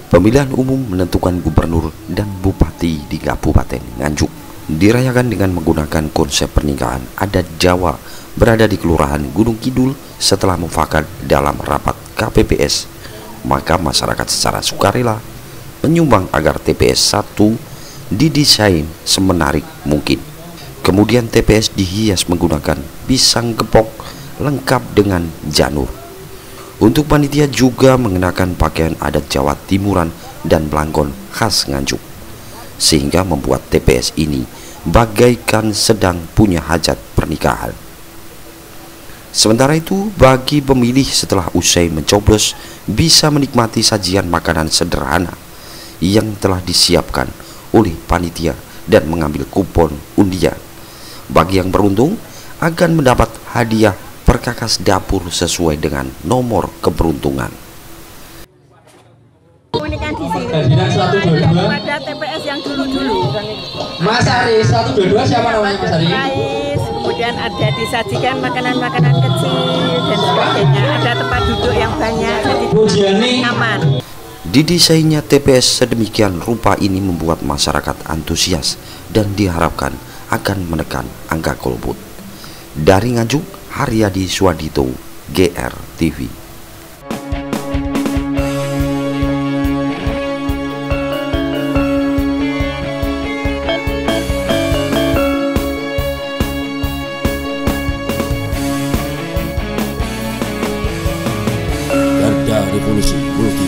Pemilihan umum menentukan gubernur dan bupati di Kabupaten Nganjuk dirayakan dengan menggunakan konsep pernikahan adat Jawa berada di Kelurahan Gunung Kidul. Setelah mufakat dalam rapat KPPS, maka masyarakat secara sukarela menyumbang agar TPS 1 didesain semenarik mungkin. Kemudian TPS dihias menggunakan pisang gepok lengkap dengan janur. Untuk panitia juga mengenakan pakaian adat Jawa Timuran dan belangkon khas Nganjuk, sehingga membuat TPS ini bagaikan sedang punya hajat pernikahan. Sementara itu, bagi pemilih setelah usai mencoblos bisa menikmati sajian makanan sederhana yang telah disiapkan oleh panitia dan mengambil kupon undian. Bagi yang beruntung akan mendapat hadiah perkakas dapur sesuai dengan nomor keberuntungan. Komunikan di sini pada TPS yang dulu-dulu. Mas Ari 122 siapa namanya Mas Ari? Kemudian ada disajikan makanan-makanan kecil dan sebagainya. Ada tempat duduk yang banyak, jadi aman. Didesainnya TPS sedemikian rupa ini membuat masyarakat antusias dan diharapkan akan menekan angka golput. Dari Nganjuk, Haryadi Swadito, GR TV. Garda Revolusi Multi